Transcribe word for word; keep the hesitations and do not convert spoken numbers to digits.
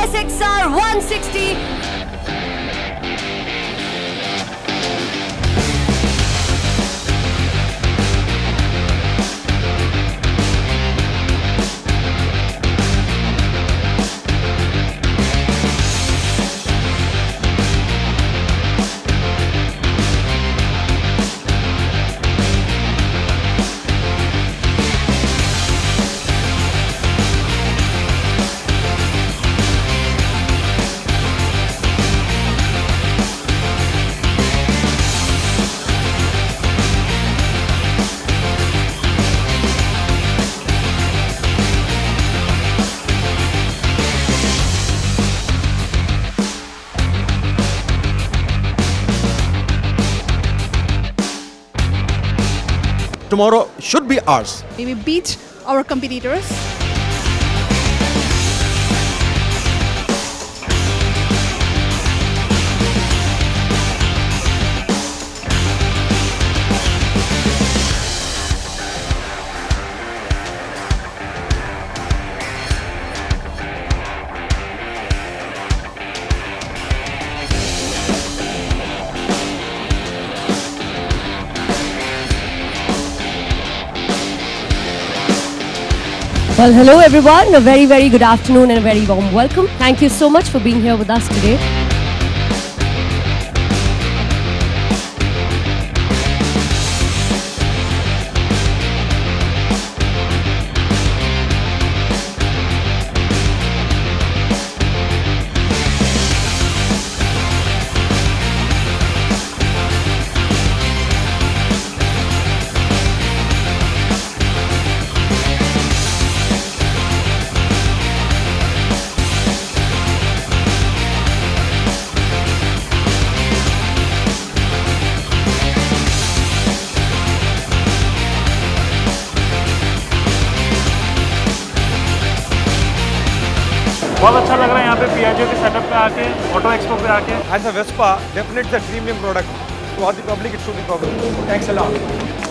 S X R one sixty. Tomorrow should be ours. We will beat our competitors. Well, hello everyone. A very, very good afternoon and a very warm welcome. Thank you so much for being here with us today. बहुत अच्छा लग रहा है यहाँ पे Piaggio के setup पे आके, ऑटो एक्सपो पे आके. As a Vespa, definitely the premium product. To all the public, it should be public. Thanks a lot.